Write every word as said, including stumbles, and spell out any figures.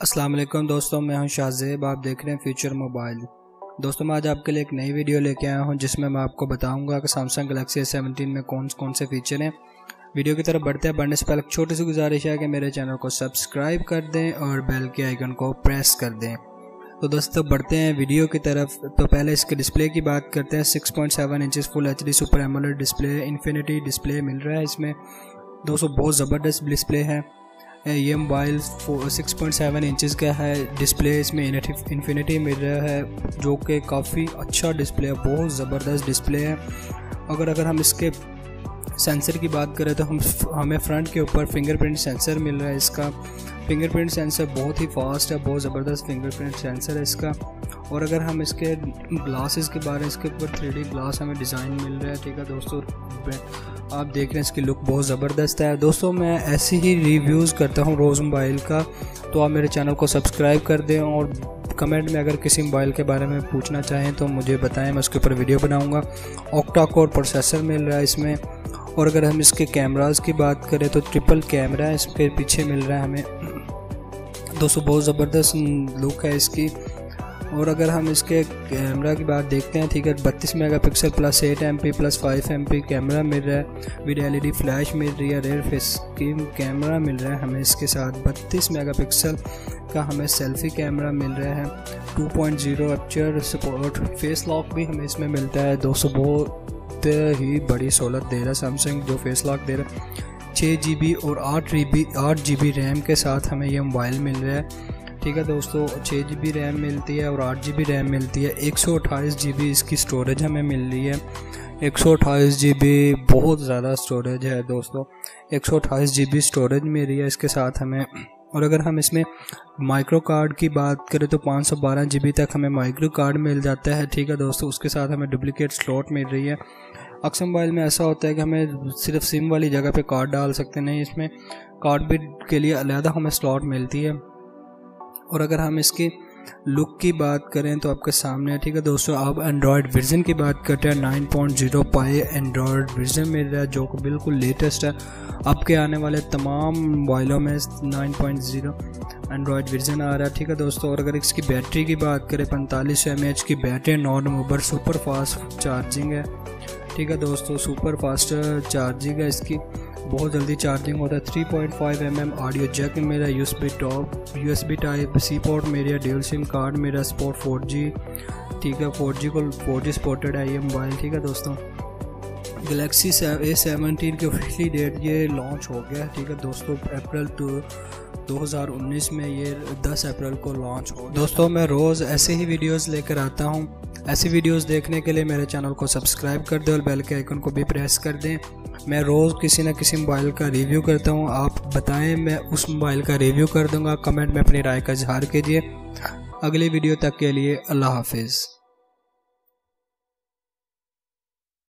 अस्सलाम वालेकुम दोस्तों, मैं हूं शाहजेब। आप देख रहे हैं फ्यूचर मोबाइल। दोस्तों मैं आज आपके लिए एक नई वीडियो लेके आया हूं जिसमें मैं आपको बताऊंगा कि सैमसंग गैलेक्सी ए सेवनटीन में कौन कौन से फीचर हैं। वीडियो की तरफ बढ़ते हैं। बढ़ने से पहले एक छोटी सी गुजारिश है कि मेरे चैनल को सब्सक्राइब कर दें और बेल के आइकन को प्रेस कर दें। तो दोस्तों बढ़ते हैं वीडियो की तरफ। तो पहले इसके डिस्प्ले की बात करते हैं। Six point seven inches full H D super AMOLED display, infinity display मिल रहा है इसमें। दोस्तों बहुत ज़बरदस्त डिस्प्ले है ये mobile. Six point seven inches का है डिस्प्ले, इसमें इन्फिनिटी मिल रहा है जो कि काफ़ी अच्छा डिस्प्ले है, बहुत ज़बरदस्त डिस्प्ले है। अगर अगर हम इसके सेंसर की बात करें तो हम हमें फ्रंट के ऊपर फिंगरप्रिंट सेंसर मिल रहा है। इसका फिंगरप्रिंट सेंसर बहुत ही फास्ट है, बहुत ज़बरदस्त फिंगरप्रिंट सेंसर है इसका। और अगर हम इसके ग्लासेस के बारे में, इसके ऊपर थ्री डी ग्लास हमें डिज़ाइन मिल रहा है। ठीक है दोस्तों, आप देख रहे हैं इसकी लुक बहुत ज़बरदस्त है। दोस्तों मैं ऐसे ही रिव्यूज़ करता हूँ रोज़ मोबाइल का, तो आप मेरे चैनल को सब्सक्राइब कर दें और कमेंट में अगर किसी मोबाइल के बारे में पूछना चाहें तो मुझे बताएं, मैं उसके ऊपर वीडियो बनाऊँगा। ऑक्टा कोर प्रोसेसर मिल रहा है इसमें। और अगर हम इसके कैमरास की बात करें तो ट्रिपल कैमरा है इसके पीछे मिल रहा है हमें। दोस्तों बहुत ज़बरदस्त लुक है इसकी। और अगर हम इसके कैमरा की बात देखते हैं, ठीक है, बत्तीस megapixel plus eight M P plus five M P camera मिल रहा है। With L E D flash मिल रही है, रेयर फेस की कैमरा मिल रहा है हमें इसके साथ। बत्तीस मेगापिक्सल का हमें सेल्फी कैमरा मिल रहा है। Two point zero aperture support, face lock भी हमें इसमें मिलता है। दोस्तों बहुत ही बड़ी सहूलत दे रहा है सैमसंग जो फेस लॉक दे रहा है। छः जी बी और आठ जी बी आठ जी बी रैम के साथ हमें यह मोबाइल मिल रहा है। ठीक है दोस्तों, छः जी बी रैम मिलती है और आठ जी बी रैम मिलती है। एक सौ अट्ठाईस जी बी इसकी स्टोरेज हमें मिल रही है। एक सौ अट्ठाईस जी बी बहुत ज़्यादा स्टोरेज है दोस्तों, एक सौ अट्ठाईस जी बी स्टोरेज मिल रही है इसके साथ हमें। और अगर हम इसमें माइक्रो कार्ड की बात करें तो पाँच सौ बारह जी बी तक हमें माइक्रो कार्ड मिल जाता है। ठीक है दोस्तों, उसके साथ हमें डुप्लीकेट स्लॉट मिल रही है। अक्सर मोबाइल में ऐसा होता है कि हमें सिर्फ सिम वाली जगह पे कार्ड डाल सकते नहीं, इसमें कार्ड भी के लिए अलग हमें स्लॉट मिलती है। और अगर हम इसकी लुक की बात करें तो आपके सामने है। ठीक है दोस्तों, आप एंड्रॉयड वर्जन की बात करते हैं। Nine point zero pie Android version मिल रहा है जो कि बिल्कुल लेटेस्ट है। आपके आने वाले तमाम मोबाइलों में nine point zero Android version आ रहा है। ठीक है दोस्तों, और अगर इसकी बैटरी की बात करें, पैंतालीस एम एच की बैटरी, नौ नवंबर सुपर फास्ट चार्जिंग है। ठीक है दोस्तों, सुपर फास्ट चार्जिंग है इसकी, बहुत जल्दी चार्जिंग होता है। Three point five M M audio jack मेरा, U S B top U S B type C port मेरा, ड्यूल सिम कार्ड मेरा, सपोर्ट फोर जी। ठीक है, फोर जी को फोर जी सपोर्टेड है ये मोबाइल। ठीक है दोस्तों, गैलेक्सी ए सेवनटीन की ऑफिशियली डेट ये लॉन्च हो गया। ठीक है दोस्तों, अप्रैल टू दो हज़ार उन्नीस में ये दस अप्रैल को लॉन्च हो। दोस्तों मैं रोज़ ऐसे ही वीडियोस लेकर आता हूँ। ऐसी वीडियोस देखने के लिए मेरे चैनल को सब्सक्राइब कर दें और बेल के आइकन को भी प्रेस कर दें। मैं रोज़ किसी न किसी मोबाइल का रिव्यू करता हूँ, आप बताएं, मैं उस मोबाइल का रिव्यू कर दूँगा। कमेंट में अपनी राय का इजहार कीजिए। अगली वीडियो तक के लिए अल्लाह हाफिज़।